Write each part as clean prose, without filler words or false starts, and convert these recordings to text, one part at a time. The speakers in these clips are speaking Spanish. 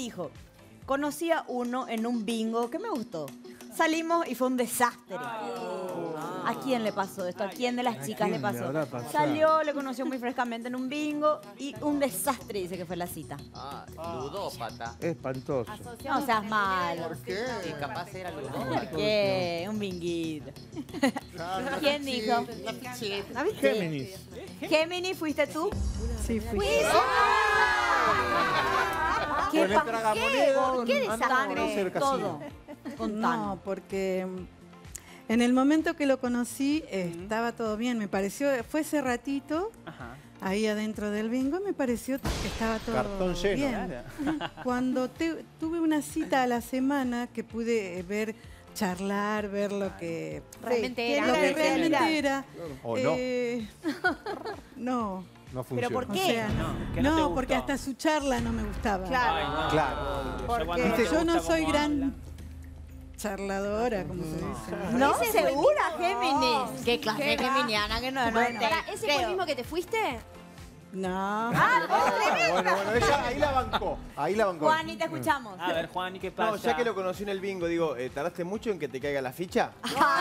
dijo, conocí a uno en un bingo que me gustó. Salimos y fue un desastre. ¿A quién le pasó esto? ¿A quién de las chicas le pasó? Salió, le conoció muy frescamente en un bingo y un desastre dice que fue la cita. Ludópata. Espantoso. No seas malo. ¿Por qué? Y capaz era ludópata. ¿Por qué? Un binguito. ¿Quién dijo? La fichita. Géminis. Géminis, ¿fuiste tú? Sí, fui. ¿Qué Con el tragamonedas, ¿Por qué andaban desastre? cerca, Todo. No, porque en el momento que lo conocí estaba todo bien. Me pareció, fue ese ratito ahí adentro del bingo, me pareció que estaba todo Cartón lleno. bien. Cuando tuve una cita a la semana que pude ver, charlar, ver lo que Realmente era. lo que realmente era. ¿O no? No. No funciona. ¿Pero por O qué? sea, que no te gustó. porque hasta su charla no me gustaba. Claro. Ay, no. Claro. Porque Cuando te Yo no gusta soy cómo gran habla. charladora, como se dice. ¿No? ¿Segura, Géminis? ¿Qué clase de geminiana que no? ¿Ese fue el mismo que te fuiste? No. Bueno, ella ahí la bancó. Ahí la bancó. Juani, te escuchamos. A ver, Juan, ¿y qué pasa? No, ya que lo conocí en el bingo, digo, ¿tardaste mucho en que te caiga la ficha?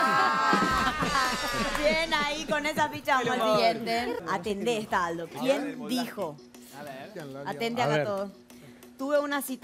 Bien ahí, con esa ficha vamos al siguiente. Atendé esta, Aldo. ¿Quién dijo? A ver. Atente A acá ver. todos. Tuve una cita